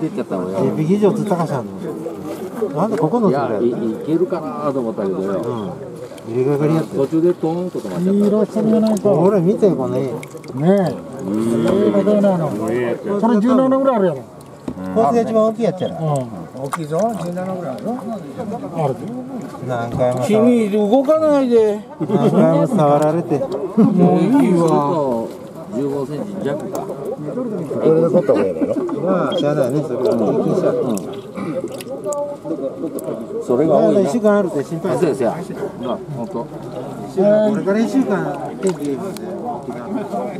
てっちゃったのよ。 10匹以上釣ったかしらんの。なんでここのいや、 釣りいけるかなと思ったけどよ。 入れがかりやって途中でトーンと止まっちゃった。 いい色してるじゃないか。 ほら見てこの絵ねえ。どうなの。それ17ぐらいあるやろ。 こいつが一番大きいやっちゃら大きいぞ。17ぐらいあるよ。ある。 何回も君動かないで。 何回も触られてもういいわ。 15センチ弱か。 これで取った方がいいだろ。まあしゃあないねそれは平均しちゃうそれが多いな。 1週間あるって心配そうですよ。本当。 これから1週間天気いいもんね沖縄